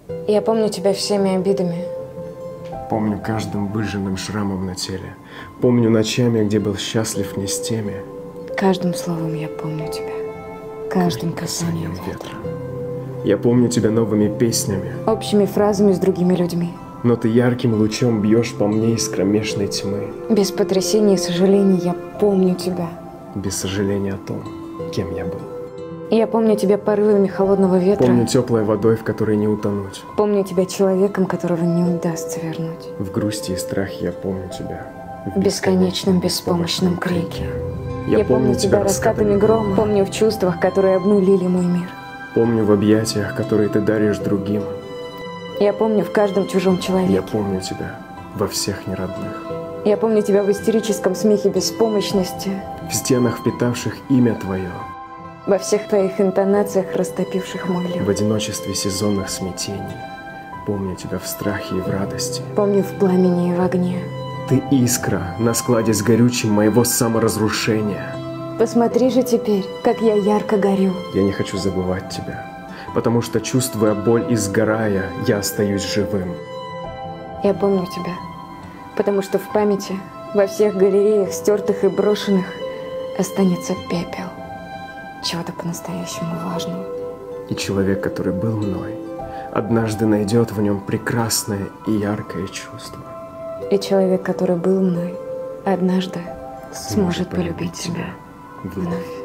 Я помню тебя всеми обидами. Помню каждым выжженным шрамом на теле. Помню ночами, где был счастлив не с теми. Каждым словом я помню тебя. Каждым касанием ветра. Я помню тебя новыми песнями. Общими фразами с другими людьми. Но ты ярким лучом бьешь по мне из кромешной тьмы. Без потрясений и сожалений я помню тебя. Без сожаления о том, кем я был. Я помню тебя порывами холодного ветра. Помню теплой водой, в которой не утонуть. Помню тебя человеком, которого не удастся вернуть. В грусти и страхе я помню тебя. В бесконечном беспомощном крике. Я помню тебя раскатами грома. Помню в чувствах, которые обнулили мой мир. Помню в объятиях, которые ты даришь другим. Я помню в каждом чужом человеке. Я помню тебя во всех неродных. Я помню тебя в истерическом смехе беспомощности. В стенах, впитавших имя твое. Во всех твоих интонациях, растопивших мой лед. В одиночестве сезонных смятений. Помню тебя в страхе и в радости. Помню в пламени и в огне. Ты искра на складе с горючим моего саморазрушения. Посмотри же теперь, как я ярко горю. Я не хочу забывать тебя, потому что, чувствуя боль и сгорая, я остаюсь живым. Я помню тебя, потому что в памяти во всех галереях, стертых и брошенных, останется пепел чего-то по-настоящему важного. И человек, который был мной, однажды найдет в нем прекрасное и яркое чувство. И человек, который был мной, однажды сможет полюбить тебя вновь.